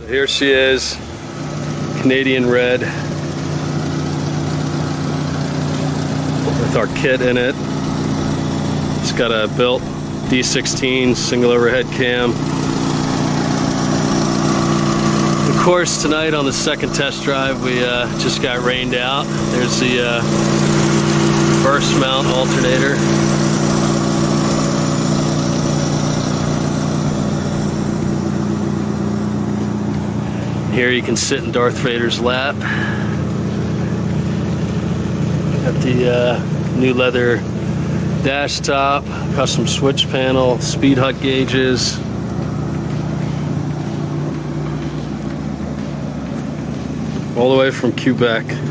Here she is, Canadian red, with our kit in it. It's got a built D16 single overhead cam. Of course, tonight on the second test drive, we just got rained out. There's the burst mount alternator. Here you can sit in Darth Vader's lap. Got the new leather dash top, custom switch panel, speed hut gauges. All the way from Quebec.